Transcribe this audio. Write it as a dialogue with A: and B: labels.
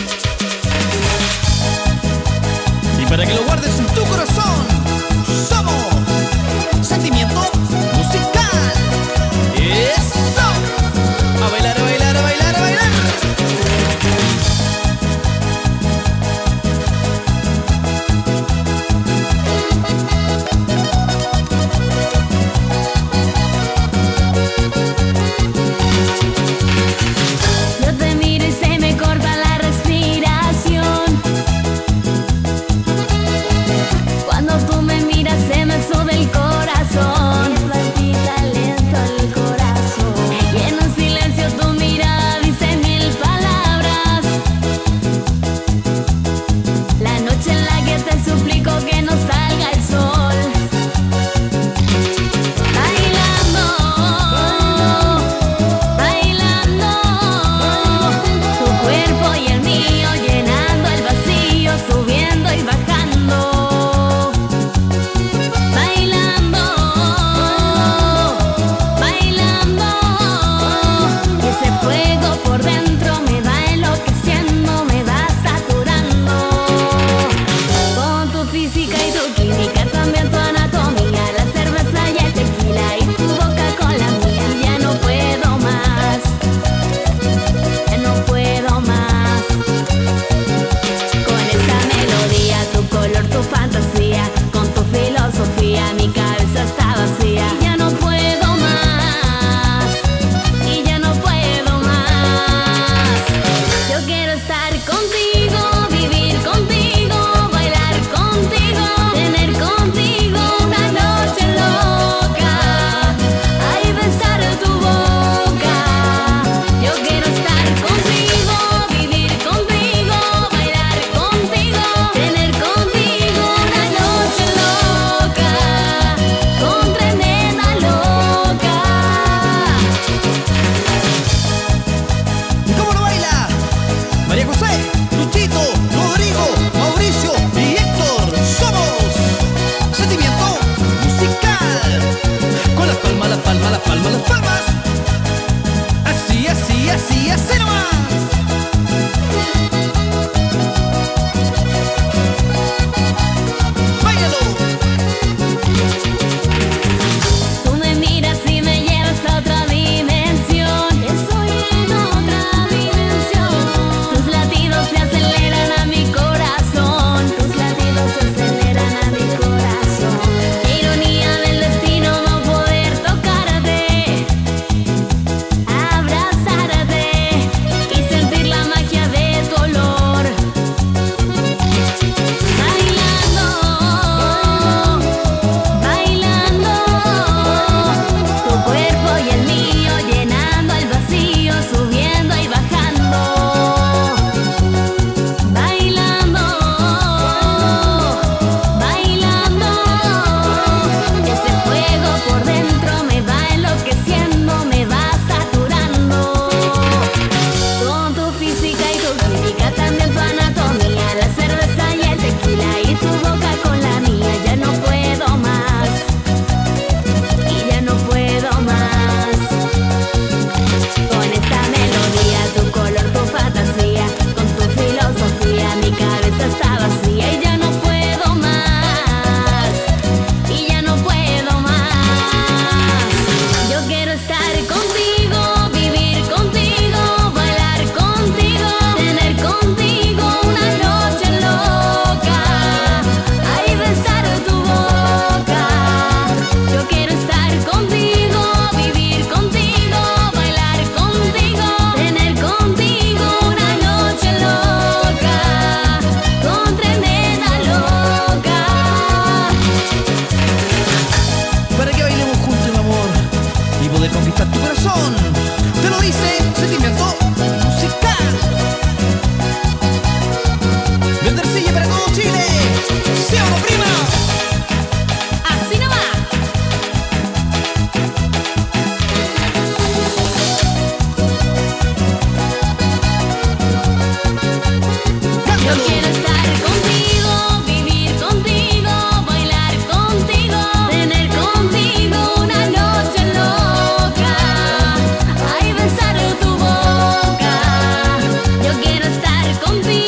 A: Y para que lo guardes en tu corazón, somos Sentimiento Musical. ¡Eso! A bailar, a bailar, a bailar, a bailar.
B: Yo te miro y se me corta la respiración. Cuando tú me miras se me sube el corazón. Me palpita lento el corazón. Y en un silencio tu mirada dice mil palabras. La noche en la que te suplico que no salga el sol. Bailando, bailando, tu cuerpo y el mío llenando el vacío, subiendo y bajando. Bailando, bailando, y ese fuego por dentro me va enloqueciendo, me va saturando. Con tu física y tu química, también tu anatomía, la cerveza y el tequila y tu boca con la mía. Ya no puedo más, ya no puedo más. Con esta melodía, tu color, tu fantasía, con tu filosofía, mi cabeza está vacía. Y ya no puedo más, y ya no puedo más. Yo quiero estar contigo, vivir contigo, bailar contigo, tener contigo una noche loca, ay, besar tu boca. Yo quiero estar contigo, vivir contigo, bailar contigo, tener contigo una noche loca, con tremenda loca.
A: ¿Y cómo lo baila? María José, Luchito, Rodrigo, Mauricio y Héctor. Somos Sentimiento Musical. Con las palmas, las palmas, las palmas, las palmas. Así, así, así, así nomás. Báilalo.
B: Tú me miras y me llevas a otra dimensión. Estoy en otra dimensión. Tus latidos se aceleran a mi corazón. Tus latidos se aceleran a mi corazón. Qué ironía del destino no poder tocarte, abrazarte y sentir la magia de tu olor. Bailando, bailando, tu cuerpo y el mío llenando el vacío, subiendo y bajando. Bailando, bailando, ese fuego por dentro me va enloqueciendo, me va saturando. Con tu física y tu química, también tu anatomía, la cerveza y el tequila y tu boca con la mía. Ya no puedo más, y ya no puedo más. Con esta melodía, tu color, tu fantasía, con tu filosofía, mi cabeza está vacía. Y ya no puedo más, y ya no puedo más. Yo quiero estar contigo, vivir contigo, bailar contigo, tener contigo contigo.